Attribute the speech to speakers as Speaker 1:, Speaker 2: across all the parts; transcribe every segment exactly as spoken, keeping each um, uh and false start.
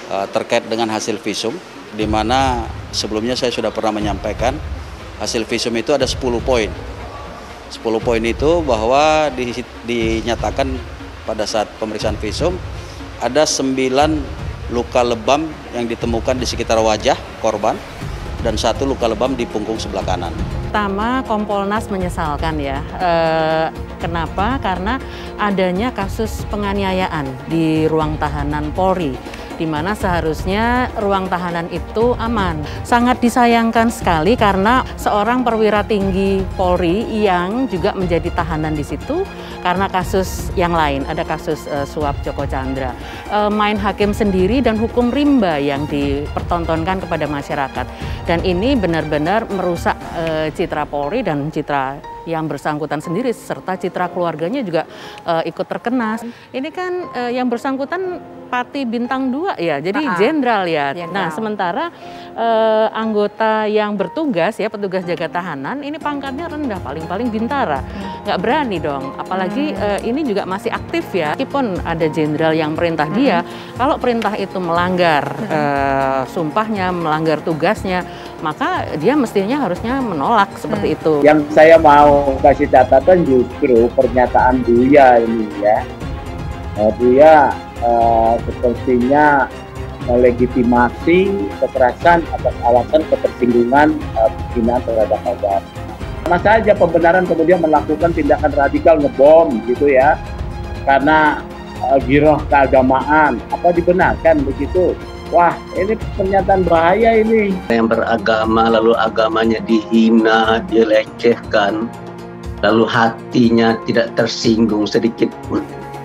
Speaker 1: uh, terkait dengan hasil visum, di mana sebelumnya saya sudah pernah menyampaikan hasil visum itu ada sepuluh poin. sepuluh poin itu bahwa di, dinyatakan pada saat pemeriksaan visum ada sembilan luka lebam yang ditemukan di sekitar wajah korban dan satu luka lebam di punggung sebelah kanan.
Speaker 2: Pertama, Kompolnas menyesalkan ya. E, kenapa? Karena adanya kasus penganiayaan di ruang tahanan Polri, di mana seharusnya ruang tahanan itu aman. Sangat disayangkan sekali karena seorang perwira tinggi Polri yang juga menjadi tahanan di situ karena kasus yang lain, ada kasus e, suap Joko Chandra. E, main hakim sendiri dan hukum rimba yang dipertontonkan kepada masyarakat. Dan ini benar-benar merusak e, citra Polri dan citra yang bersangkutan sendiri serta citra keluarganya juga e, ikut terkena. Ini kan e, yang bersangkutan Pati bintang dua ya, jadi jenderal ya. Jenderal. Nah, sementara eh, anggota yang bertugas ya, petugas jaga tahanan, ini pangkatnya rendah, paling-paling bintara. Nggak berani dong, apalagi hmm. eh, ini juga masih aktif ya. Meskipun ada jenderal yang perintah hmm. dia, kalau perintah itu melanggar hmm. eh, sumpahnya, melanggar tugasnya, maka dia mestinya harusnya menolak seperti hmm. itu.
Speaker 3: Yang saya mau kasih catatan justru pernyataan Buya ini ya. Uh, Buya Uh, sepertinya melegitimasi kekerasan atas alasan ketersinggungan uh, penghinaan terhadap agama. Karena saja pembenaran kemudian melakukan tindakan radikal ngebom gitu ya, karena uh, giroh keagamaan. Apa dibenarkan begitu? Wah, ini pernyataan bahaya ini.
Speaker 4: Yang beragama lalu agamanya dihina, dilecehkan, lalu hatinya tidak tersinggung sedikit pun.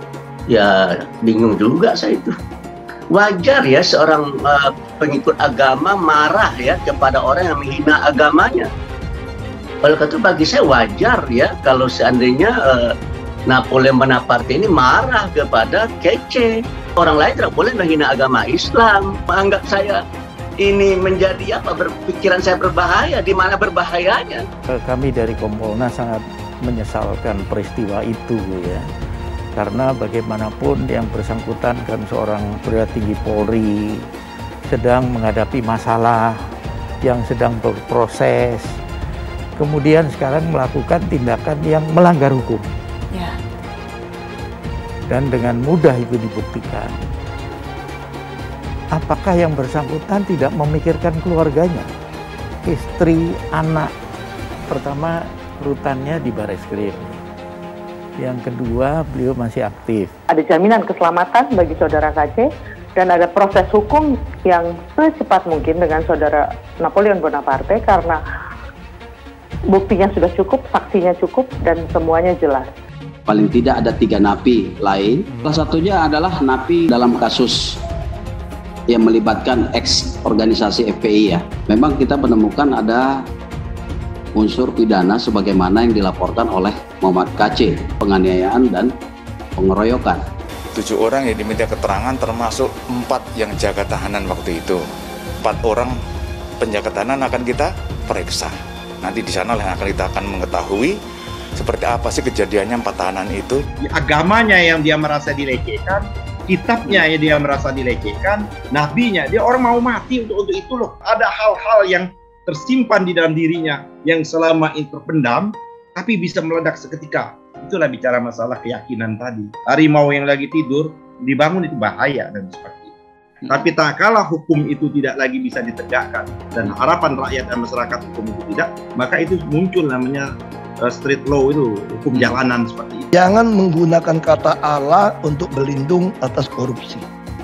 Speaker 4: Ya bingung juga saya itu. Wajar ya seorang uh, pengikut agama marah ya kepada orang yang menghina agamanya. Oleh karena itu bagi saya wajar ya kalau seandainya uh, Napoleon Bonaparte ini marah kepada Kece. Orang lain tidak boleh menghina agama Islam. Menganggap saya ini menjadi apa, berpikiran saya berbahaya. Di mana berbahayanya?
Speaker 5: Kami dari Kompolnas sangat menyesalkan peristiwa itu ya. Karena bagaimanapun yang bersangkutan kan seorang perwira tinggi Polri sedang menghadapi masalah yang sedang berproses, kemudian sekarang melakukan tindakan yang melanggar hukum. Ya. Dan dengan mudah itu dibuktikan. Apakah yang bersangkutan tidak memikirkan keluarganya? Istri, anak. Pertama, rutannya di Bareskrim. Yang kedua, beliau masih aktif.
Speaker 6: Ada jaminan keselamatan bagi saudara K C dan ada proses hukum yang secepat mungkin dengan saudara Napoleon Bonaparte karena buktinya sudah cukup, saksinya cukup, dan semuanya jelas.
Speaker 1: Paling tidak ada tiga napi lain. Salah satunya adalah napi dalam kasus yang melibatkan ex organisasi F P I ya. Memang kita menemukan ada unsur pidana sebagaimana yang dilaporkan oleh Muhammad K C, penganiayaan dan pengeroyokan.
Speaker 7: Tujuh orang yang diminta keterangan termasuk empat yang jaga tahanan waktu itu. Empat orang penjaga tahanan akan kita periksa. Nanti di sana yang akan kita akan mengetahui seperti apa sih kejadiannya empat tahanan itu.
Speaker 8: Agamanya yang dia merasa dilecehkan, kitabnya yang dia merasa dilecehkan, nabinya, dia orang mau mati untuk untuk itu loh. Ada hal-hal yang tersimpan di dalam dirinya yang selama ini terpendam, tapi bisa meledak seketika. Itulah bicara masalah keyakinan tadi. Harimau yang lagi tidur, dibangun itu bahaya dan seperti itu. Hmm. Tapi tak kalah hukum itu tidak lagi bisa ditegakkan, dan harapan rakyat dan masyarakat hukum itu tidak, maka itu muncul namanya uh, street law itu, hukum jalanan seperti itu.
Speaker 9: Jangan menggunakan kata Allah untuk berlindung atas korupsi.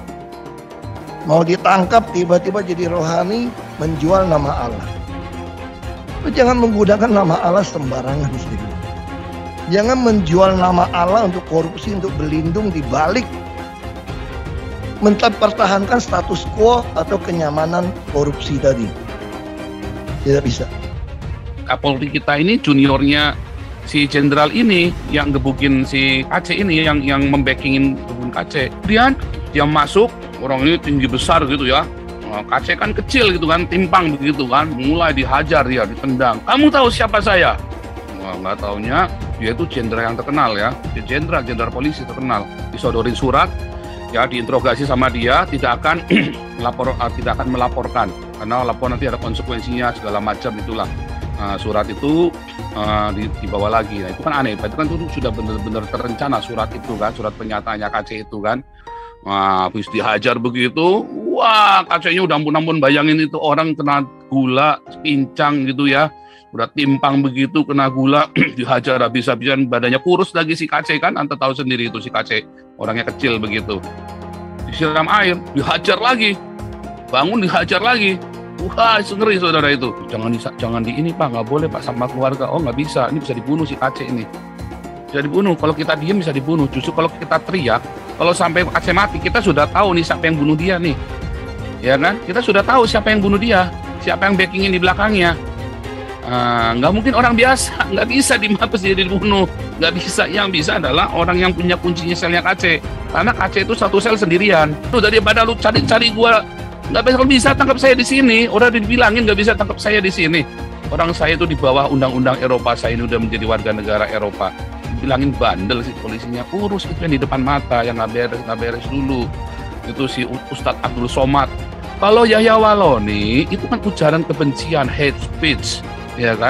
Speaker 9: Mau ditangkap tiba-tiba jadi rohani menjual nama Allah. Jangan menggunakan nama Allah sembarangan. Jangan menjual nama Allah untuk korupsi, untuk berlindung di balik mempertahankan status quo atau kenyamanan korupsi tadi. Tidak bisa.
Speaker 10: Kapolri kita ini juniornya si jenderal ini yang gebukin si K C ini, yang yang membackingin gebukin K C. Kemudian dia masuk, orang ini tinggi besar gitu ya. K C kan kecil gitu kan, timpang begitu kan, mulai dihajar dia, ditendang. Kamu tahu siapa saya? Wah, nggak taunya dia itu jenderal yang terkenal ya, jenderal jenderal polisi terkenal. Disodorin surat, ya diinterogasi sama dia, tidak akan melapor, tidak akan melaporkan karena lapor nanti ada konsekuensinya segala macam itulah. Uh, surat itu uh, dibawa lagi. Nah, itu kan aneh. Itu kan itu sudah benar-benar terencana surat itu kan, surat pernyataannya K C itu kan. Wah, habis dihajar begitu, wah K C-nya udah ampun-ampun, bayangin itu orang kena gula, pincang gitu ya. Udah timpang begitu, kena gula, dihajar habis-habisan, badannya kurus lagi si K C kan, Anda tahu sendiri itu si K C, orangnya kecil begitu. Disiram air, dihajar lagi, bangun dihajar lagi. Wah, ngeri saudara itu. Jangan di, jangan di ini Pak, nggak boleh Pak sama keluarga. Oh nggak bisa, ini bisa dibunuh si K C ini. Bisa dibunuh, kalau kita diem bisa dibunuh. Justru kalau kita teriak, kalau sampai K C mati, kita sudah tahu nih siapa yang bunuh dia nih. Ya kan? Kita sudah tahu siapa yang bunuh dia, siapa yang backingin di belakangnya. Uh, nggak mungkin orang biasa, nggak bisa dimapes jadi dibunuh. Nggak bisa, yang bisa adalah orang yang punya kuncinya selnya K C. Karena K C itu satu sel sendirian. Tuh daripada lu cari-cari gua, nggak bisa, bisa tangkap saya di sini. Udah dibilangin nggak bisa tangkap saya di sini. Orang saya itu di bawah undang-undang Eropa, saya ini udah menjadi warga negara Eropa. Bilangin bandel sih polisinya, urus itu yang di depan mata, yang nggak beres, nggak beres dulu. Itu si Ustadz Abdul Somad. Kalau Yahya Waloni itu kan ujaran kebencian, hate speech, ya kan?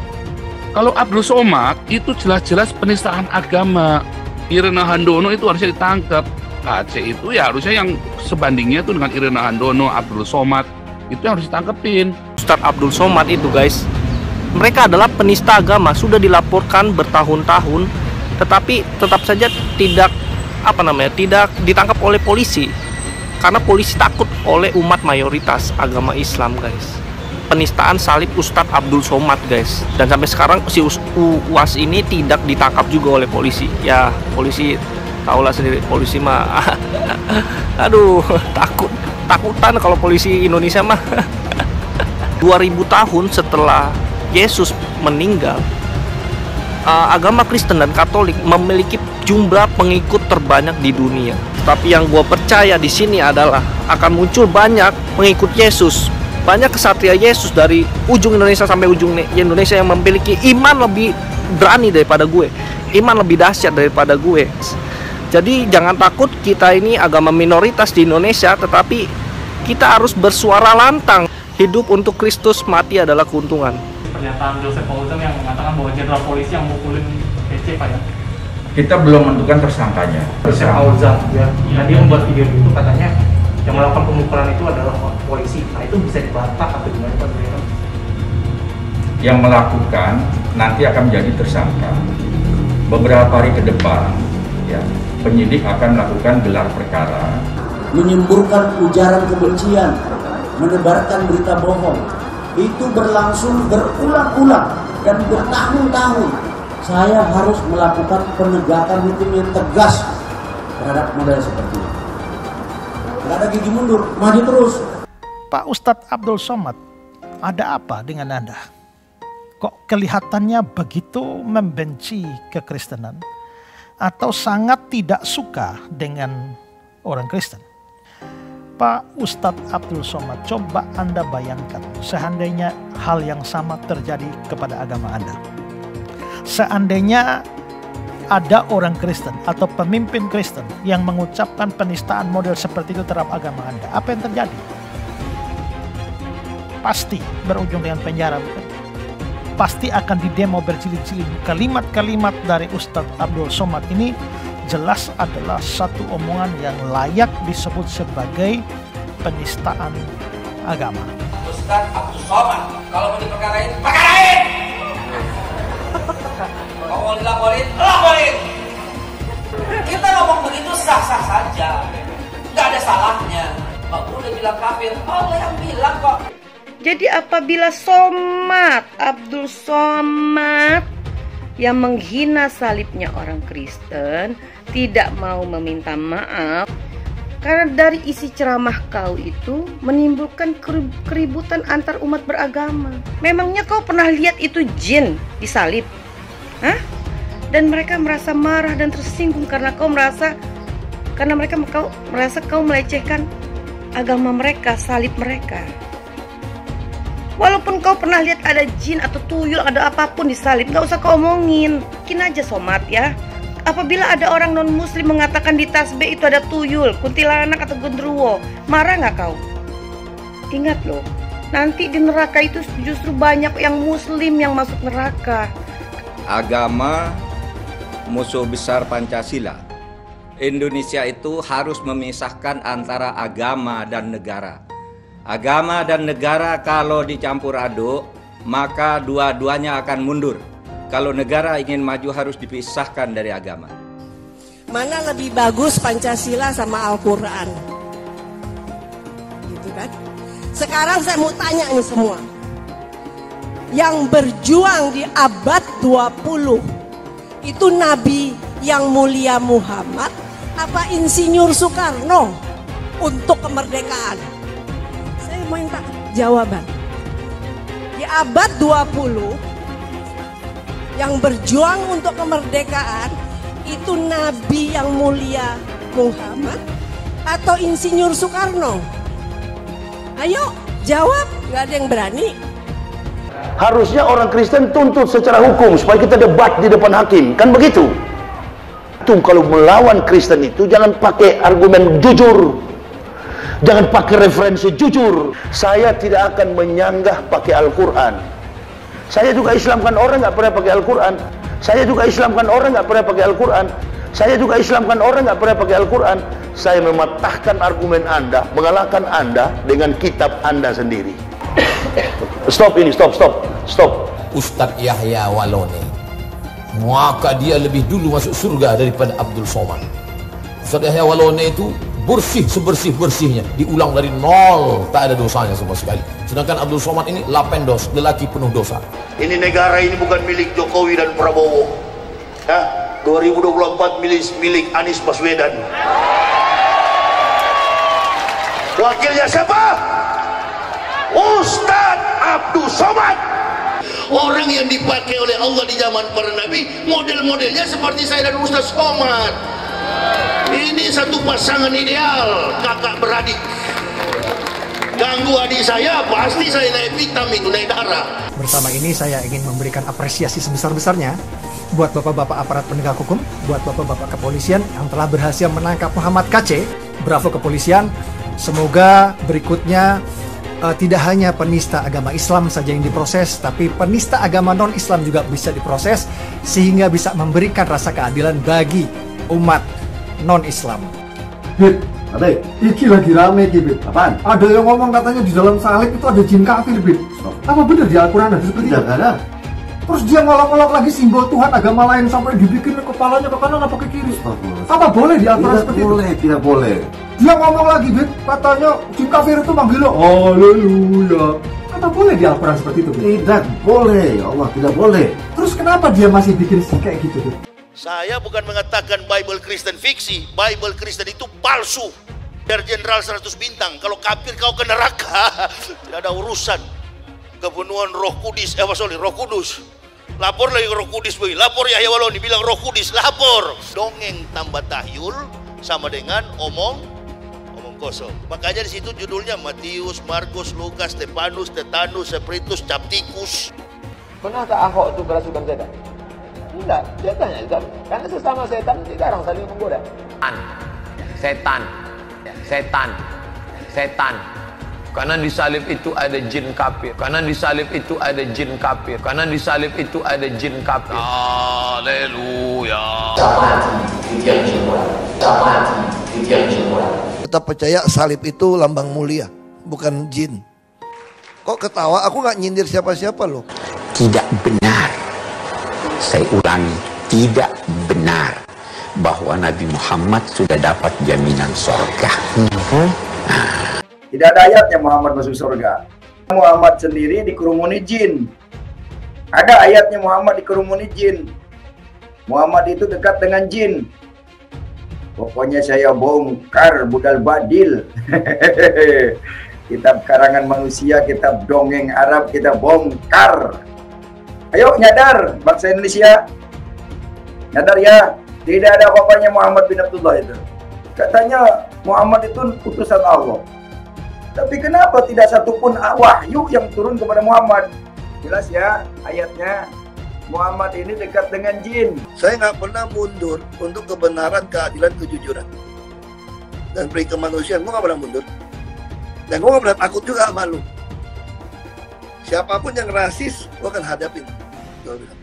Speaker 10: Kalau Abdul Somad itu jelas-jelas penistaan agama. Irena Handono itu harusnya ditangkap. K C itu ya harusnya yang sebandingnya itu dengan Irena Handono, Abdul Somad itu yang harus ditangkepin.
Speaker 11: Ustadz Abdul Somad itu guys, mereka adalah penista agama, sudah dilaporkan bertahun-tahun, tetapi tetap saja tidak apa namanya tidak ditangkap oleh polisi karena polisi takut oleh umat mayoritas agama Islam guys. Penistaan salib Ustadz Abdul Somad guys, dan sampai sekarang si U A S ini tidak ditangkap juga oleh polisi. Ya polisi tahulah sendiri, polisi mah aduh takut takutan kalau polisi Indonesia mah. dua ribu tahun setelah Yesus meninggal, uh, agama Kristen dan Katolik memiliki jumlah pengikut terbanyak di dunia. Tapi yang gue percaya di sini adalah akan muncul banyak pengikut Yesus, banyak kesatria Yesus dari ujung Indonesia sampai ujung Indonesia yang memiliki iman lebih berani daripada gue, iman lebih dahsyat daripada gue. Jadi jangan takut, kita ini agama minoritas di Indonesia, tetapi kita harus bersuara lantang. Hidup untuk Kristus, mati adalah keuntungan.
Speaker 12: Pernyataan Joseph Fauzan yang mengatakan bahwa jenderal polisi yang mukulin P C Pak ya?
Speaker 13: Kita belum menentukan tersangkanya.
Speaker 12: Joseph Fauzan ya, nah, dia membuat video itu katanya yang melakukan pemukulan itu adalah polisi. Nah itu bisa dibantah atau gimana Pak?
Speaker 13: Yang melakukan nanti akan menjadi tersangka. Beberapa hari ke depan, ya, penyidik akan melakukan gelar perkara.
Speaker 14: Menyemburkan ujaran kebencian, menebarkan berita bohong, itu berlangsung berulang-ulang dan bertahun-tahun. Saya harus melakukan penegakan hukum yang tegas terhadap model seperti ini. Tidak ada gigi mundur, maju terus.
Speaker 15: Pak Ustadz Abdul Somad, ada apa dengan Anda? Kok kelihatannya begitu membenci kekristenan atau sangat tidak suka dengan orang Kristen? Pak Ustadz Abdul Somad, coba Anda bayangkan seandainya hal yang sama terjadi kepada agama Anda. Seandainya ada orang Kristen atau pemimpin Kristen yang mengucapkan penistaan model seperti itu terhadap agama Anda, apa yang terjadi? Pasti berujung dengan penjara, bukan? Pasti akan didemo berjilid-jilid. Kalimat-kalimat dari Ustadz Abdul Somad ini jelas adalah satu omongan yang layak disebut sebagai penistaan agama.
Speaker 16: Ustadz Abdul Somad, kalau mau diperkarain, perkarain! Kalau mau dilaporin, laporin! Kita ngomong begitu sah-sah saja, nggak ada salahnya. Kalau udah bilang kafir, Allah yang bilang kok.
Speaker 17: Jadi apabila Somad, Abdul Somad yang menghina salibnya orang Kristen tidak mau meminta maaf karena dari isi ceramah kau itu menimbulkan keributan antar umat beragama. Memangnya kau pernah lihat itu jin disalib? Hah? Dan mereka merasa marah dan tersinggung karena kau merasa karena mereka kau merasa kau melecehkan agama mereka, salib mereka. Walaupun kau pernah lihat ada jin atau tuyul, ada apapun di salib, gak usah kau omongin. Mungkin aja Somad ya, Apabila ada orang non-muslim mengatakan di tasbih itu ada tuyul, kuntilanak atau genderuwo, marah nggak kau? Ingat loh, nanti di neraka itu justru banyak yang muslim yang masuk neraka.
Speaker 18: Agama musuh besar Pancasila. Indonesia itu harus memisahkan antara agama dan negara. Agama dan negara kalau dicampur aduk, maka dua-duanya akan mundur. Kalau negara ingin maju harus dipisahkan dari agama.
Speaker 19: Mana lebih bagus Pancasila sama Al-Quran? Gitu kan? Sekarang saya mau tanya nih semua. Yang berjuang di abad dua puluh itu Nabi yang mulia Muhammad apa Insinyur Soekarno untuk kemerdekaan? Saya mau minta jawaban. Di abad dua puluh yang berjuang untuk kemerdekaan itu Nabi yang mulia Muhammad atau Insinyur Soekarno? Ayo jawab, nggak ada yang berani.
Speaker 20: Harusnya orang Kristen tuntut secara hukum supaya kita debat di depan hakim, kan begitu? Tuh kalau melawan Kristen itu jangan pakai argumen jujur, jangan pakai referensi jujur. Saya tidak akan menyanggah pakai Al-Quran. Saya juga Islamkan orang nggak pernah pakai Al-Quran. Saya juga Islamkan orang nggak pernah pakai Al-Quran. Saya juga Islamkan orang nggak pernah pakai Al-Quran. Saya mematahkan argumen Anda, mengalahkan Anda dengan kitab Anda sendiri. Stop ini, stop, stop, stop.
Speaker 21: Ustadz Yahya Walone, maka dia lebih dulu masuk surga daripada Abdul Somad. Ustadz Yahya Walone itu bersih sebersih-bersihnya, diulang dari nol, tak ada dosanya sama sekali. Sedangkan Abdul Somad ini lapendos, lelaki penuh dosa.
Speaker 20: Ini negara ini bukan milik Jokowi dan Prabowo. Ya, dua ribu dua puluh empat milik, milik Anies Baswedan. Wakilnya siapa? Ustadz Abdul Somad. Orang yang dipakai oleh Allah di zaman para nabi, model-modelnya seperti saya dan Ustadz Somad. Ini satu pasangan ideal, kakak beradik. Ganggu adik saya, pasti saya naik hitam itu, naik darah.
Speaker 22: Bersama ini saya ingin memberikan apresiasi sebesar-besarnya buat bapak-bapak aparat penegak hukum, buat bapak-bapak kepolisian yang telah berhasil menangkap Muhammad K C. Bravo kepolisian. Semoga berikutnya uh, tidak hanya penista agama Islam saja yang diproses, tapi penista agama non-Islam juga bisa diproses sehingga bisa memberikan rasa keadilan bagi umat non-Islam.
Speaker 23: Bit, Ade, iki lagi rame iki, Bit. Apaan? Ada yang ngomong katanya di dalam salib itu ada jin kafir, Bit. Apa benar di Al-Quran ada seperti itu? Tidak ada. Terus dia ngolok-ngolok lagi simbol Tuhan agama lain sampai dibikin kepalanya ke kanan apa ke kiri. Apa boleh di Al-Quran seperti itu? Tidak boleh, tidak boleh. Dia ngomong lagi, Bit, katanya jin kafir itu manggil lo, haleluya. Apa boleh di Al-Quran seperti itu, Bit? Tidak boleh, ya Allah, tidak boleh. Terus kenapa dia masih bikin kayak gitu, Bit?
Speaker 20: Saya bukan mengatakan Bible Kristen fiksi. Bible Kristen itu palsu. Dari Jenderal seratus bintang. Kalau kafir kau ke neraka. Tidak ada urusan. Kepenuhan Roh Kudus, eh sorry, Roh Kudus. Lapor lagi Roh Kudus, boy. Lapor Yahya Waloni bilang Roh Kudus, lapor. Dongeng tambah tahyul sama dengan omong omong kosong. Makanya di situ judulnya Matius, Markus, Lukas, Stefanus, Tetanus, Spiritus, Capticus.
Speaker 24: Pernah tak Ahok itu kerasukan setan? Tidak, dia tanya, karena sesama setan dilarang saling menggoda.
Speaker 25: Setan, setan, setan. Karena di salib itu ada jin kafir. Karena di salib itu ada jin kafir. Karena di salib itu ada jin kafir. Haleluya.
Speaker 9: Tetap percaya salib itu lambang mulia, bukan jin. Kok ketawa? Aku nggak nyindir siapa-siapa loh.
Speaker 26: Tidak benar. Saya ulangi, tidak benar bahwa Nabi Muhammad sudah dapat jaminan surga. Hmm.
Speaker 3: Nah. Tidak ada ayatnya Muhammad masuk surga. Muhammad sendiri dikerumuni jin. Ada ayatnya Muhammad dikerumuni jin. Muhammad itu dekat dengan jin. Pokoknya saya bongkar budal badil. Kitab karangan manusia, kitab dongeng Arab kita bongkar. Ayo nyadar bangsa Indonesia. Nyadar ya, tidak ada apa-apanya Muhammad bin Abdullah itu. Katanya Muhammad itu utusan Allah. Tapi kenapa tidak satupun wahyu yang turun kepada Muhammad? Jelas ya ayatnya.
Speaker 1: Muhammad ini dekat dengan jin.
Speaker 9: Saya nggak pernah mundur untuk kebenaran, keadilan, kejujuran. Dan peri kemanusiaan, gue nggak pernah mundur. Dan gue nggak pernah takut juga sama lu. Siapapun yang rasis, gue akan hadapin. Gue bilang.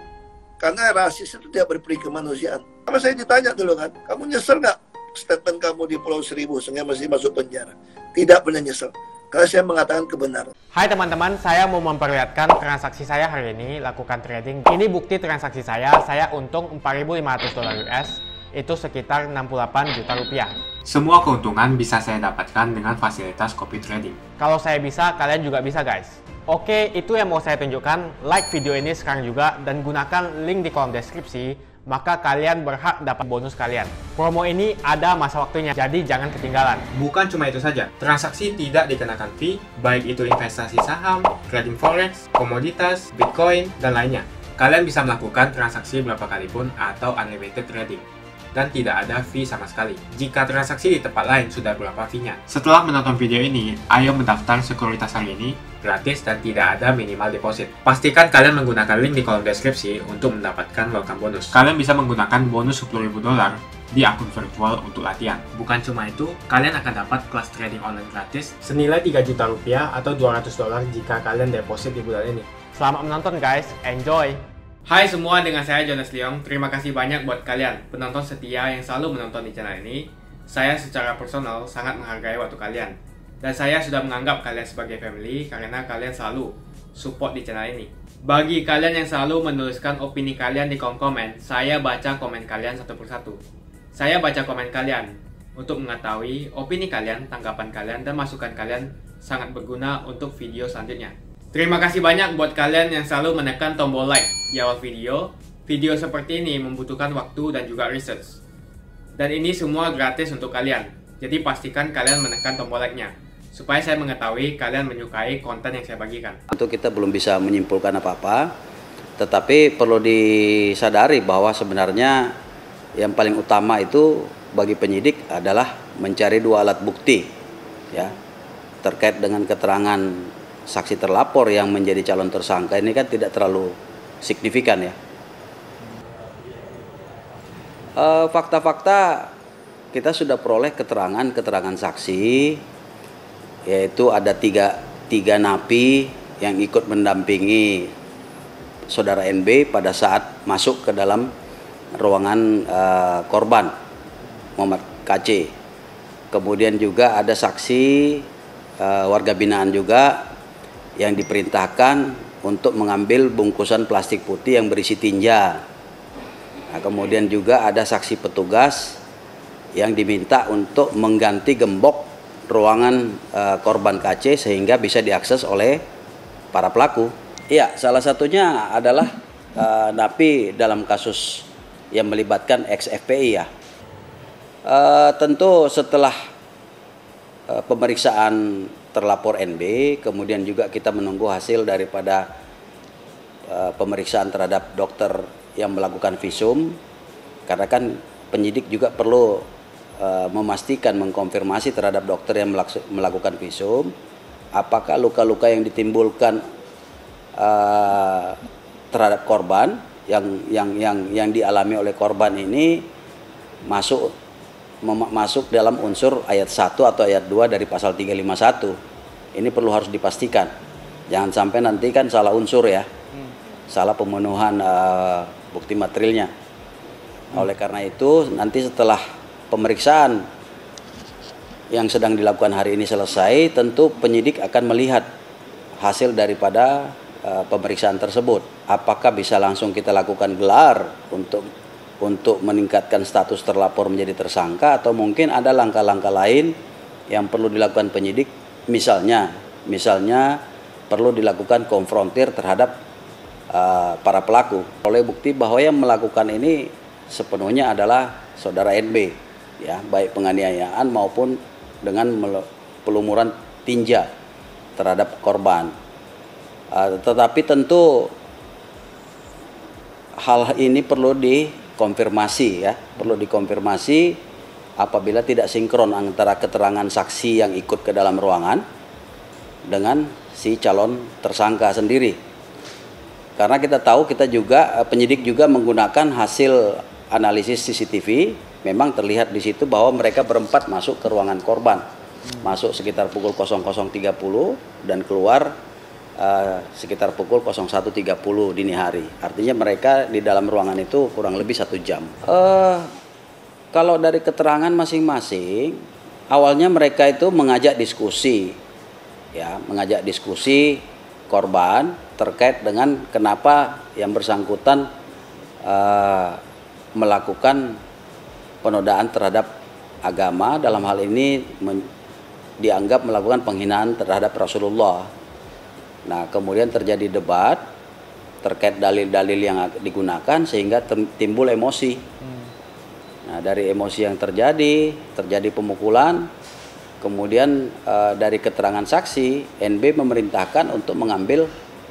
Speaker 9: Karena rasis itu tidak berperi kemanusiaan. Sama saya ditanya dulu kan, kamu nyesel nggak statement kamu di Pulau Seribu sehingga masih masuk penjara? Tidak pernah nyesel. Karena saya mengatakan kebenaran.
Speaker 2: Hai teman-teman, saya mau memperlihatkan transaksi saya hari ini lakukan trading. Ini bukti transaksi saya, saya untung empat ribu lima ratus dolar U S, itu sekitar enam puluh delapan juta rupiah.
Speaker 4: Semua keuntungan bisa saya dapatkan dengan fasilitas copy trading.
Speaker 2: Kalau saya bisa, kalian juga bisa guys. Oke, itu yang mau saya tunjukkan. Like video ini sekarang juga dan gunakan link di kolom deskripsi. Maka kalian berhak dapat bonus kalian. Promo ini ada masa waktunya, jadi jangan ketinggalan.
Speaker 4: Bukan cuma itu saja, transaksi tidak dikenakan fee, baik itu investasi saham, trading forex, komoditas, bitcoin, dan lainnya. Kalian bisa melakukan transaksi berapa kali pun atau unlimited trading. Dan tidak ada fee sama sekali. Jika transaksi di tempat lain sudah berapa fee-nya. Setelah menonton video ini, ayo mendaftar sekuritas hari ini, gratis dan tidak ada minimal deposit. Pastikan kalian menggunakan link di kolom deskripsi untuk mendapatkan welcome bonus. Kalian bisa menggunakan bonus sepuluh ribu dolar di akun virtual untuk latihan. Bukan cuma itu, kalian akan dapat kelas trading online gratis senilai tiga juta rupiah atau dua ratus dolar jika kalian deposit di bulan ini.
Speaker 2: Selamat menonton guys, enjoy!
Speaker 4: Hai semua, dengan saya Jonas Leong. Terima kasih banyak buat kalian, penonton setia yang selalu menonton di channel ini. Saya secara personal sangat menghargai waktu kalian. Dan saya sudah menganggap kalian sebagai family karena kalian selalu support di channel ini. Bagi kalian yang selalu menuliskan opini kalian di kolom komen, saya baca komen kalian satu persatu. Saya baca komen kalian untuk mengetahui opini kalian, tanggapan kalian, dan masukan kalian sangat berguna untuk video selanjutnya. Terima kasih banyak buat kalian yang selalu menekan tombol like di awal video. Video seperti ini membutuhkan waktu dan juga research. Dan ini semua gratis untuk kalian. Jadi pastikan kalian menekan tombol like-nya, supaya saya mengetahui kalian menyukai konten yang saya bagikan.
Speaker 5: Tentu kita belum bisa menyimpulkan apa-apa, tetapi perlu disadari bahwa sebenarnya yang paling utama itu bagi penyidik adalah mencari dua alat bukti, ya, terkait dengan keterangan saksi terlapor yang menjadi calon tersangka ini kan tidak terlalu signifikan ya. Fakta-fakta kita sudah peroleh keterangan-keterangan saksi, yaitu ada tiga, tiga napi yang ikut mendampingi saudara N B pada saat masuk ke dalam ruangan uh, korban Muhammad K C. Kemudian juga ada saksi uh, warga binaan juga yang diperintahkan untuk mengambil bungkusan plastik putih yang berisi tinja. Nah, kemudian juga ada saksi petugas yang diminta untuk mengganti gembok ruangan uh, korban K C sehingga bisa diakses oleh para pelaku. Iya, salah satunya adalah uh, napi dalam kasus yang melibatkan ex F P I ya. Uh, tentu setelah uh, pemeriksaan terlapor N B, kemudian juga kita menunggu hasil daripada uh, pemeriksaan terhadap dokter yang melakukan visum, karena kan penyidik juga perlu uh, memastikan, mengkonfirmasi terhadap dokter yang melakukan visum, apakah luka-luka yang ditimbulkan uh, terhadap korban yang yang yang yang dialami oleh korban ini masuk masuk dalam unsur ayat satu atau ayat dua dari pasal tiga lima satu. Ini perlu harus dipastikan. Jangan sampai nanti kan salah unsur ya. Hmm. Salah pemenuhan uh, bukti materialnya. Hmm. Oleh karena itu nanti setelah pemeriksaan yang sedang dilakukan hari ini selesai, tentu penyidik akan melihat hasil daripada uh, pemeriksaan tersebut. Apakah bisa langsung kita lakukan gelar untuk untuk meningkatkan status terlapor menjadi tersangka, atau mungkin ada langkah-langkah lain yang perlu dilakukan penyidik, misalnya misalnya perlu dilakukan konfrontir terhadap uh, para pelaku oleh bukti bahwa yang melakukan ini sepenuhnya adalah saudara N B ya, baik penganiayaan maupun dengan pelumuran tinja terhadap korban. Uh, tetapi tentu hal ini perlu di konfirmasi ya, perlu dikonfirmasi apabila tidak sinkron antara keterangan saksi yang ikut ke dalam ruangan dengan si calon tersangka sendiri. Karena kita tahu kita juga penyidik juga menggunakan hasil analisis C C T V, memang terlihat di situ bahwa mereka berempat masuk ke ruangan korban, hmm. masuk sekitar pukul nol nol tiga puluh dan keluar uh, sekitar pukul nol satu tiga puluh dini hari. Artinya mereka di dalam ruangan itu kurang lebih satu jam. Uh, kalau dari keterangan masing-masing, awalnya mereka itu mengajak diskusi, ya, mengajak diskusi korban terkait dengan kenapa yang bersangkutan uh, melakukan penodaan terhadap agama, dalam hal ini men, dianggap melakukan penghinaan terhadap Rasulullah. Nah, kemudian terjadi debat terkait dalil-dalil yang digunakan sehingga timbul emosi. Hmm. Nah, dari emosi yang terjadi, terjadi pemukulan. Kemudian uh, dari keterangan saksi, N B memerintahkan untuk mengambil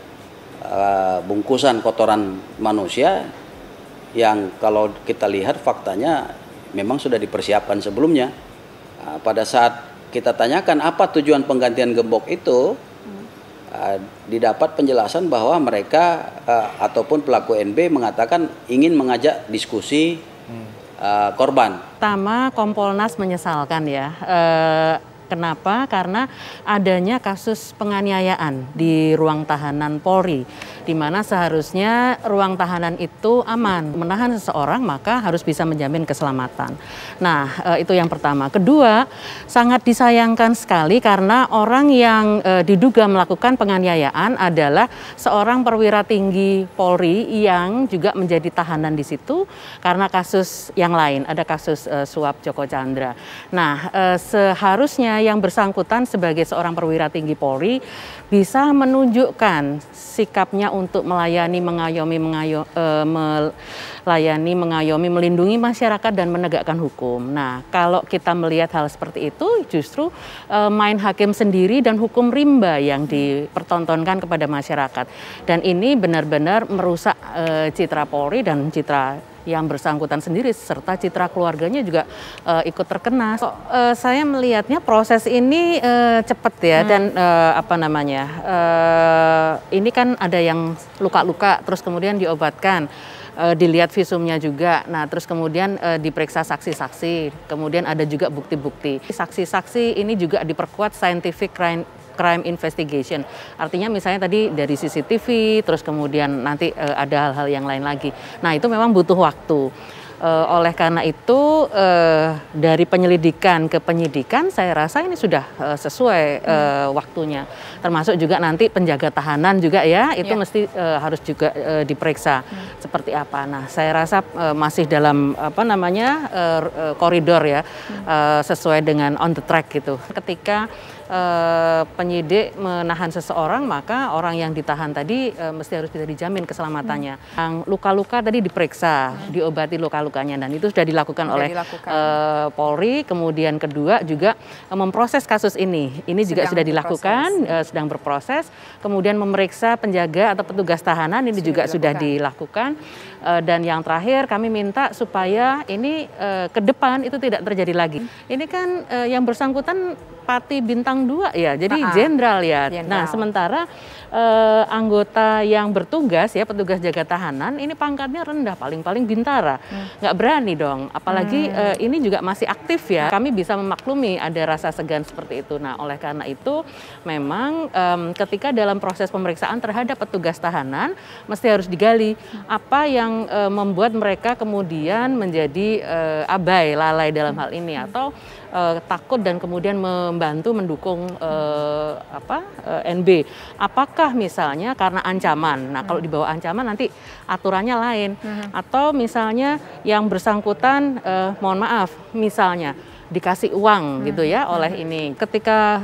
Speaker 5: uh, bungkusan kotoran manusia yang kalau kita lihat faktanya memang sudah dipersiapkan sebelumnya. Uh, pada saat kita tanyakan apa tujuan penggantian gembok itu, uh, didapat penjelasan bahwa mereka uh, ataupun pelaku N B mengatakan ingin mengajak diskusi Uh, korban.
Speaker 6: Pertama, Kompolnas menyesalkan ya. E, kenapa? Karena adanya kasus penganiayaan di ruang tahanan Polri, di mana seharusnya ruang tahanan itu aman. Menahan seseorang maka harus bisa menjamin keselamatan. Nah, e, itu yang pertama. Kedua, sangat disayangkan sekali karena orang yang e, diduga melakukan penganiayaan adalah seorang perwira tinggi Polri yang juga menjadi tahanan di situ karena kasus yang lain, ada kasus e, suap Joko Chandra. Nah, e, seharusnya yang bersangkutan sebagai seorang perwira tinggi Polri bisa menunjukkan sikapnya untuk melayani, mengayomi, mengayo, e, melayani, mengayomi, melindungi masyarakat dan menegakkan hukum. Nah, kalau kita melihat hal seperti itu, justru e, main hakim sendiri dan hukum rimba yang dipertontonkan kepada masyarakat. Dan ini benar-benar merusak e, citra Polri dan citra yang bersangkutan sendiri serta citra keluarganya juga uh, ikut terkena. So, uh, saya melihatnya proses ini uh, cepat ya hmm. dan uh, apa namanya uh, ini kan ada yang luka-luka terus kemudian diobatkan. Uh, dilihat visumnya juga, nah terus kemudian uh, diperiksa saksi-saksi, kemudian ada juga bukti-bukti. Saksi-saksi ini juga diperkuat scientific crime crime investigation. Artinya misalnya tadi dari C C T V, terus kemudian nanti uh, ada hal-hal yang lain lagi. Nah, itu memang butuh waktu. Uh, oleh karena itu uh, dari penyelidikan ke penyidikan saya rasa ini sudah uh, sesuai uh, hmm. waktunya. Termasuk juga nanti penjaga tahanan juga ya, itu yeah. mesti uh, harus juga uh, diperiksa hmm. seperti apa. Nah, saya rasa uh, masih dalam apa namanya uh, uh, koridor ya, hmm. uh, sesuai dengan on the track gitu. Ketika Uh, penyidik menahan seseorang, maka orang yang ditahan tadi uh, mesti harus bisa dijamin keselamatannya. Hmm. Yang luka-luka tadi diperiksa, hmm. diobati luka-lukanya, dan itu sudah dilakukan sudah oleh dilakukan. Uh, Polri. Kemudian kedua juga uh, memproses kasus ini. Ini juga sedang sudah dilakukan, uh, sedang berproses. Kemudian memeriksa penjaga atau petugas tahanan, ini sudah juga dilakukan. sudah dilakukan. Uh, dan yang terakhir kami minta supaya ini uh, ke depan itu tidak terjadi lagi. Hmm. Ini kan uh, yang bersangkutan Pati bintang dua ya, jadi jenderal ya. General. Nah, sementara eh, anggota yang bertugas ya, petugas jaga tahanan, ini pangkatnya rendah, paling-paling bintara. Hmm. Nggak berani dong, apalagi hmm. eh, ini juga masih aktif ya. Kami bisa memaklumi ada rasa segan seperti itu. Nah, oleh karena itu memang eh, ketika dalam proses pemeriksaan terhadap petugas tahanan, mesti harus digali apa yang eh, membuat mereka kemudian menjadi eh, abai, lalai dalam hal ini, atau Uh, takut dan kemudian membantu mendukung uh, apa uh, N B. Apakah misalnya karena ancaman? Nah, kalau di bawah ancaman nanti aturannya lain. Hmm. Atau misalnya yang bersangkutan, uh, mohon maaf, misalnya dikasih uang hmm. gitu ya oleh hmm. ini. Ketika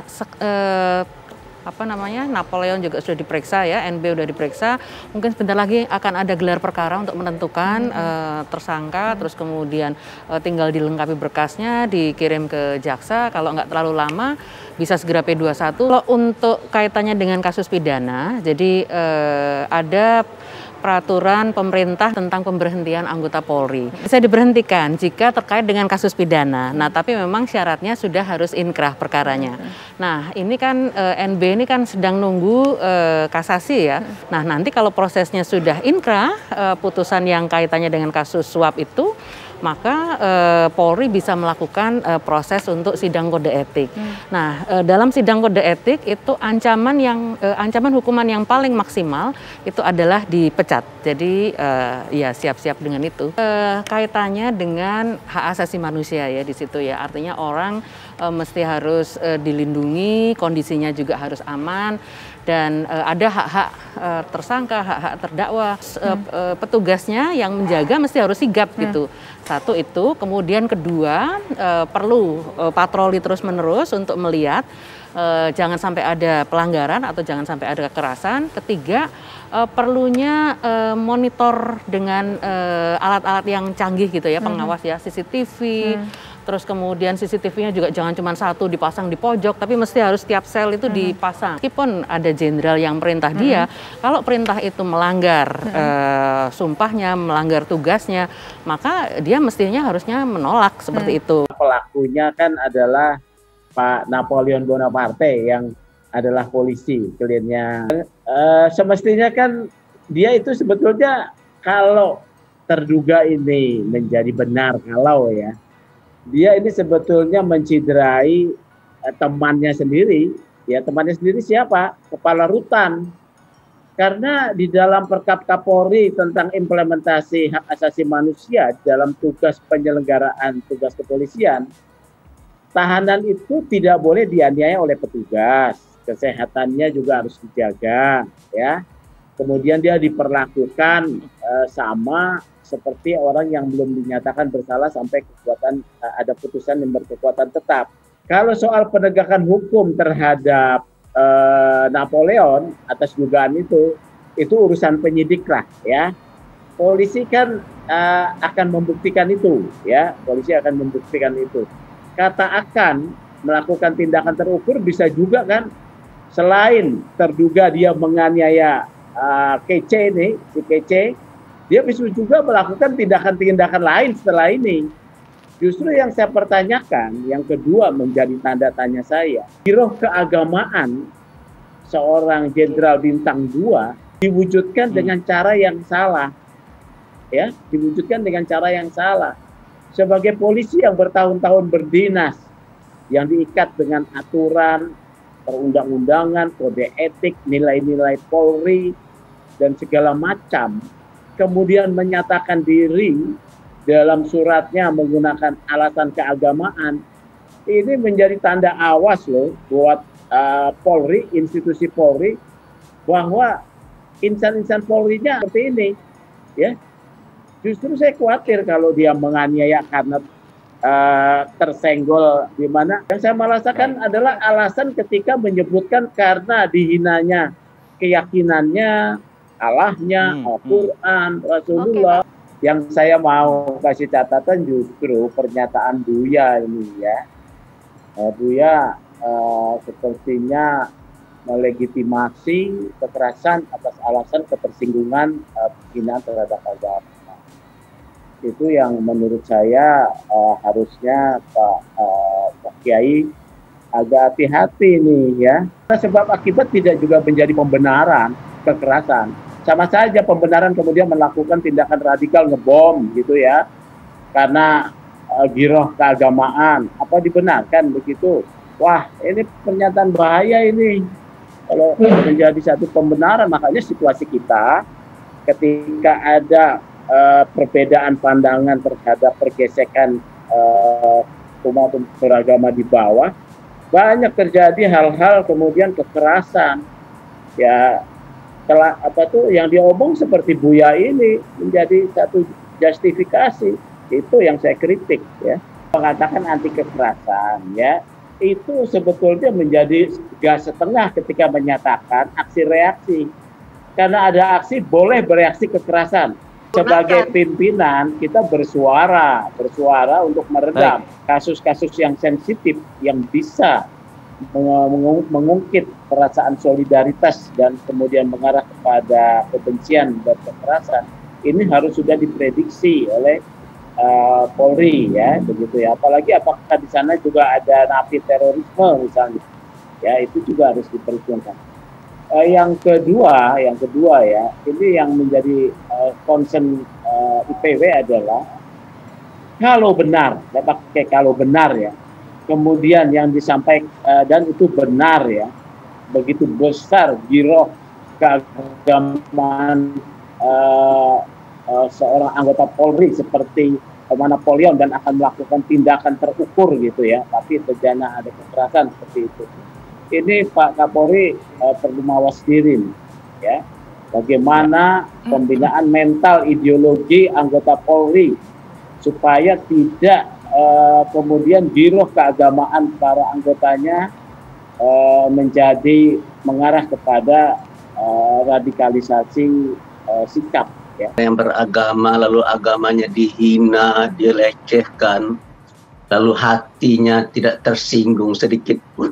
Speaker 6: uh, apa namanya Napoleon juga sudah diperiksa ya, N B sudah diperiksa, mungkin sebentar lagi akan ada gelar perkara untuk menentukan hmm. uh, tersangka, hmm. terus kemudian uh, tinggal dilengkapi berkasnya, dikirim ke jaksa, kalau nggak terlalu lama bisa segera P dua puluh satu. Kalau untuk kaitannya dengan kasus pidana, jadi uh, ada peraturan pemerintah tentang pemberhentian anggota Polri. Bisa diberhentikan jika terkait dengan kasus pidana. Nah, tapi memang syaratnya sudah harus inkrah perkaranya. Nah, ini kan e, N B ini kan sedang nunggu e, kasasi ya. Nah, nanti kalau prosesnya sudah inkrah, e, putusan yang kaitannya dengan kasus suap itu, maka e, Polri bisa melakukan e, proses untuk sidang kode etik. Hmm. Nah, e, dalam sidang kode etik itu ancaman yang e, ancaman hukuman yang paling maksimal itu adalah dipecat. Jadi e, ya siap-siap dengan itu. E, kaitannya dengan hak asasi manusia ya di situ ya. Artinya orang e, mesti harus e, dilindungi, kondisinya juga harus aman. Dan e, ada hak-hak e, tersangka, hak-hak terdakwa, e, e, petugasnya yang menjaga mesti harus sigap hmm. gitu. Satu itu, kemudian kedua e, perlu e, patroli terus-menerus untuk melihat e, jangan sampai ada pelanggaran atau jangan sampai ada kekerasan. Ketiga, e, perlunya e, monitor dengan alat-alat yang canggih gitu ya, pengawas ya, C C T V. Hmm. Terus kemudian C C T V-nya juga jangan cuma satu dipasang di pojok, tapi mesti harus tiap sel itu hmm. dipasang. Meskipun ada jenderal yang perintah hmm. dia, kalau perintah itu melanggar hmm. uh, sumpahnya, melanggar tugasnya, maka dia mestinya harusnya menolak seperti hmm. itu.
Speaker 3: Pelakunya kan adalah Pak Napoleon Bonaparte yang adalah polisi kliennya. Uh, semestinya kan dia itu sebetulnya kalau terduga ini menjadi benar, kalau ya, dia ini sebetulnya menciderai eh, temannya sendiri. Ya, temannya sendiri siapa? Kepala Rutan. Karena di dalam Perkap Kapolri tentang implementasi hak asasi manusia dalam tugas penyelenggaraan tugas kepolisian, tahanan itu tidak boleh dianiaya oleh petugas. Kesehatannya juga harus dijaga, ya. Kemudian dia diperlakukan eh, sama seperti orang yang belum dinyatakan bersalah sampai kekuatan ada putusan yang berkekuatan tetap. Kalau soal penegakan hukum terhadap eh, Napoleon atas dugaan itu, itu urusan penyidik lah ya. Polisi kan eh, akan membuktikan itu ya. Polisi akan membuktikan itu. Kata akan melakukan tindakan terukur bisa juga kan, selain terduga dia menganiaya uh, Kece nih, si Kece, dia bisa juga melakukan tindakan-tindakan lain setelah ini. Justru yang saya pertanyakan, yang kedua menjadi tanda tanya saya, giroh keagamaan seorang jenderal bintang dua diwujudkan hmm. dengan cara yang salah. Ya, diwujudkan dengan cara yang salah. Sebagai polisi yang bertahun-tahun berdinas, yang diikat dengan aturan, perundang-undangan, kode etik, nilai-nilai Polri, dan segala macam, kemudian menyatakan diri dalam suratnya menggunakan alasan keagamaan, ini menjadi tanda awas loh buat uh, Polri, institusi Polri, bahwa insan-insan Polri-nya seperti ini, ya. Justru saya khawatir kalau dia menganiaya karena uh, tersenggol di mana. Yang saya merasakan adalah alasan ketika menyebutkan karena dihinanya keyakinannya, Allahnya, hmm, Al-Quran, hmm. Rasulullah. Okay. Yang saya mau kasih catatan justru pernyataan Buya ini ya. Uh, Buya uh, sepertinya melegitimasi kekerasan atas alasan ketersinggungan uh, penghinaan terhadap agama. Itu yang menurut saya uh, harusnya Pak, uh, Pak Kiai agak hati-hati nih ya. Sebab akibat tidak juga menjadi pembenaran kekerasan. Sama saja pembenaran kemudian melakukan tindakan radikal ngebom gitu ya. Karena uh, giroh keagamaan. Apa dibenarkan begitu? Wah, ini pernyataan bahaya ini. Kalau menjadi satu pembenaran, makanya situasi kita ketika ada Uh, perbedaan pandangan terhadap pergesekan uh, umat beragama di bawah, banyak terjadi hal-hal kemudian kekerasan ya, telah apa tuh yang diomong seperti Buya ini menjadi satu justifikasi. Itu yang saya kritik ya, mengatakan anti kekerasan ya, itu sebetulnya menjadi gas setengah ketika menyatakan aksi reaksi, karena ada aksi boleh bereaksi kekerasan. Sebagai pimpinan kita bersuara, bersuara untuk meredam kasus-kasus yang sensitif yang bisa mengungkit perasaan solidaritas dan kemudian mengarah kepada kebencian dan kekerasan, ini harus sudah diprediksi oleh uh, Polri, ya, begitu ya. Apalagi apakah di sana juga ada napi terorisme misalnya, ya, itu juga harus diperhitungkan. Uh, yang kedua, yang kedua ya, ini yang menjadi uh, concern uh, I P W adalah kalau benar, saya pakai kalau benar ya, kemudian yang disampaikan uh, dan itu benar ya, begitu besar giroh keagamaan uh, uh, seorang anggota Polri seperti uh, Napoleon dan akan melakukan tindakan terukur gitu ya, tapi terjana ada kekerasan seperti itu. Ini Pak Kapolri uh, perlu mawas diri, ya. Bagaimana pembinaan mental ideologi anggota Polri supaya tidak uh, kemudian giroh keagamaan para anggotanya uh, menjadi mengarah kepada uh, radikalisasi uh, sikap. Ya.
Speaker 7: Yang beragama lalu agamanya dihina, dilecehkan, lalu hatinya tidak tersinggung sedikit pun.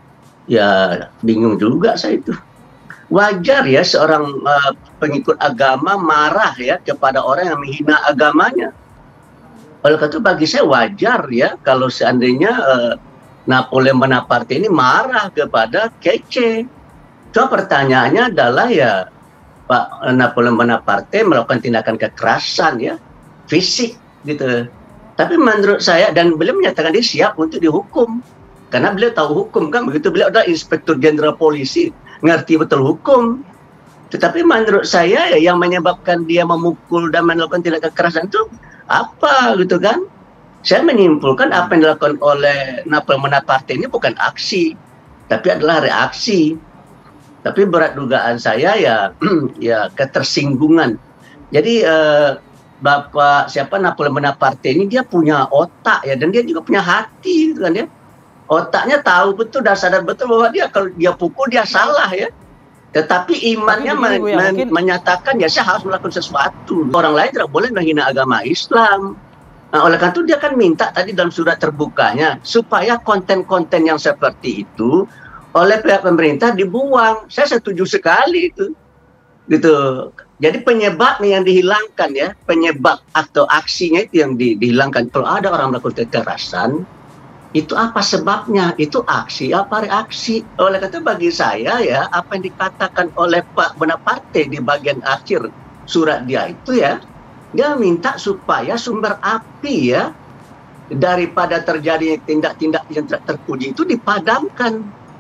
Speaker 7: Ya bingung juga saya itu. Wajar ya seorang uh, pengikut agama marah ya kepada orang yang menghina agamanya. Oleh karena itu bagi saya wajar ya kalau seandainya uh, Napoleon Bonaparte ini marah kepada Kece. Cuma pertanyaannya adalah ya Pak Napoleon Bonaparte melakukan tindakan kekerasan ya, fisik gitu. Tapi menurut saya, dan beliau menyatakan dia siap untuk dihukum. Karena beliau tahu hukum kan, begitu beliau adalah Inspektur Jenderal Polisi, ngerti betul hukum. Tetapi menurut saya ya, yang menyebabkan dia memukul dan melakukan tindakan kekerasan itu apa gitu kan? Saya menyimpulkan apa yang dilakukan oleh Napoleon Bonaparte ini bukan aksi, tapi adalah reaksi. Tapi berat dugaan saya ya, ya ketersinggungan. Jadi eh, Bapak siapa Napoleon Bonaparte ini dia punya otak ya, dan dia juga punya hati gitu kan ya. Otaknya tahu betul dan sadar betul bahwa dia kalau dia pukul dia salah ya. Tetapi imannya men ya, men menyatakan ya saya harus melakukan sesuatu. Orang lain tidak boleh menghina agama Islam. Nah, oleh karena itu dia kan minta tadi dalam surat terbukanya supaya konten-konten yang seperti itu oleh pihak pemerintah dibuang. Saya setuju sekali itu. Gitu. Jadi penyebabnya yang dihilangkan ya, penyebab atau aksinya itu yang di, dihilangkan. Kalau ada orang melakukan kekerasan, itu apa sebabnya? Itu aksi apa reaksi? Oleh karena itu bagi saya ya, apa yang dikatakan oleh Pak Bonaparte di bagian akhir surat dia itu ya, dia minta supaya sumber api ya, daripada terjadi tindak-tindak yang tidak terpuji itu dipadamkan.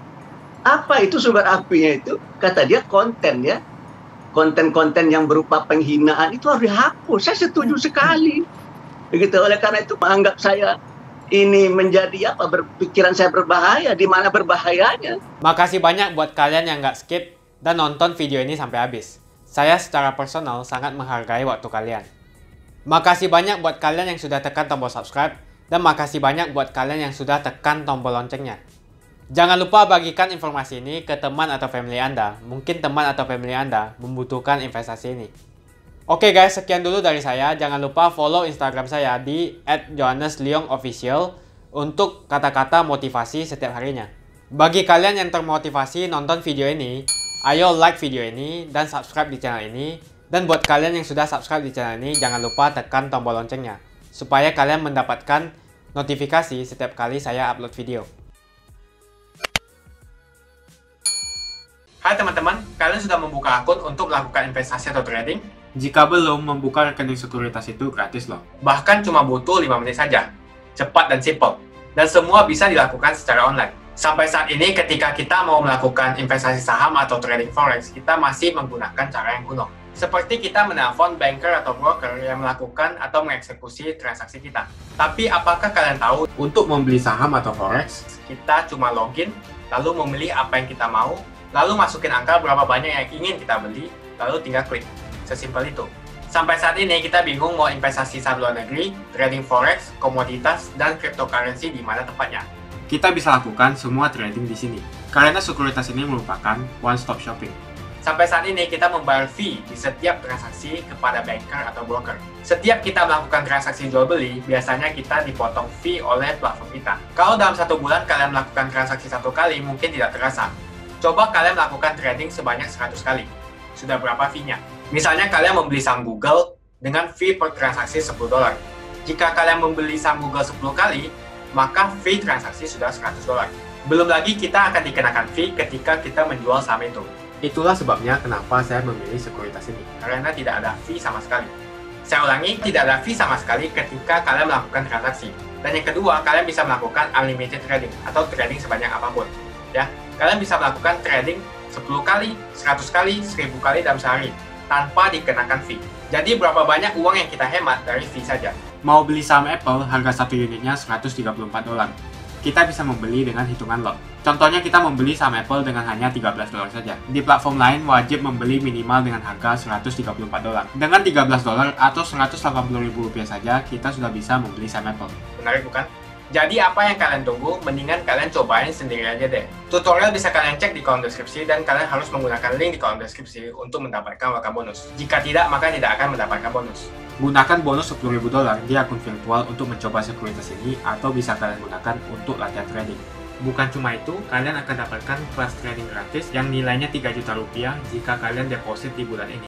Speaker 7: Apa itu sumber apinya itu? Kata dia konten ya, konten-konten yang berupa penghinaan itu harus dihapus. Saya setuju sekali. Begitu. Oleh karena itu menganggap saya ini menjadi apa, berpikiran saya berbahaya, di mana berbahayanya.
Speaker 2: Makasih banyak buat kalian yang nggak skip dan nonton video ini sampai habis. Saya secara personal sangat menghargai waktu kalian. Makasih banyak buat kalian yang sudah tekan tombol subscribe, dan makasih banyak buat kalian yang sudah tekan tombol loncengnya. Jangan lupa bagikan informasi ini ke teman atau family Anda. Mungkin teman atau family Anda membutuhkan investasi ini. Oke guys, sekian dulu dari saya. Jangan lupa follow Instagram saya di at johannes leong official untuk kata-kata motivasi setiap harinya. Bagi kalian yang termotivasi nonton video ini, ayo like video ini dan subscribe di channel ini. Dan buat kalian yang sudah subscribe di channel ini, jangan lupa tekan tombol loncengnya supaya kalian mendapatkan notifikasi setiap kali saya upload video. Hai teman-teman, kalian sudah membuka akun untuk melakukan investasi atau trading? Jika belum, membuka rekening sekuritas itu gratis loh. Bahkan cuma butuh lima menit saja. Cepat dan simple. Dan semua bisa dilakukan secara online. Sampai saat ini ketika kita mau melakukan investasi saham atau trading forex, kita masih menggunakan cara yang kuno. Seperti kita menelpon banker atau broker yang melakukan atau mengeksekusi transaksi kita. Tapi apakah kalian tahu, untuk membeli saham atau forex, kita cuma login, lalu memilih apa yang kita mau, lalu masukin angka berapa banyak yang ingin kita beli, lalu tinggal klik. Sesimpel itu. Sampai saat ini kita bingung mau investasi saham luar negeri, trading forex, komoditas, dan cryptocurrency di mana tempatnya. Kita bisa lakukan semua trading di sini. Karena sekuritas ini merupakan one-stop shopping.
Speaker 4: Sampai saat ini kita membayar fee di setiap transaksi kepada banker atau broker. Setiap kita melakukan transaksi jual beli, biasanya kita dipotong fee oleh platform kita. Kalau dalam satu bulan kalian melakukan transaksi satu kali, mungkin tidak terasa. Coba kalian melakukan trading sebanyak seratus kali. Sudah berapa fee-nya? Misalnya kalian membeli saham Google dengan fee per transaksi sepuluh dolar. Jika kalian membeli saham Google sepuluh kali, maka fee transaksi sudah seratus dolar. Belum lagi kita akan dikenakan fee ketika kita menjual saham itu. Itulah sebabnya kenapa saya memilih sekuritas ini, karena tidak ada fee sama sekali. Saya ulangi, tidak ada fee sama sekali ketika kalian melakukan transaksi. Dan yang kedua, kalian bisa melakukan unlimited trading atau trading sebanyak apapun. Ya, kalian bisa melakukan trading sepuluh kali, seratus kali, seribu kali dalam sehari tanpa dikenakan fee. Jadi berapa banyak uang yang kita hemat dari fee saja? Mau beli saham Apple, harga satu unitnya seratus tiga puluh empat dolar. Kita bisa membeli dengan hitungan lot. Contohnya kita membeli saham Apple dengan hanya tiga belas dolar saja. Di platform lain wajib membeli minimal dengan harga seratus tiga puluh empat dolar. Dengan tiga belas dolar atau seratus delapan puluh ribu rupiah saja, kita sudah bisa membeli saham Apple. Menarik bukan? Jadi apa yang kalian tunggu? Mendingan kalian cobain sendiri aja deh. Tutorial bisa kalian cek di kolom deskripsi dan kalian harus menggunakan link di kolom deskripsi untuk mendapatkan welcome bonus. Jika tidak, maka tidak akan mendapatkan bonus. Gunakan bonus sepuluh ribu dolar di akun virtual untuk mencoba sekuritas ini atau bisa kalian gunakan untuk latihan trading. Bukan cuma itu, kalian akan dapatkan kelas trading gratis yang nilainya tiga juta rupiah jika kalian deposit di bulan ini.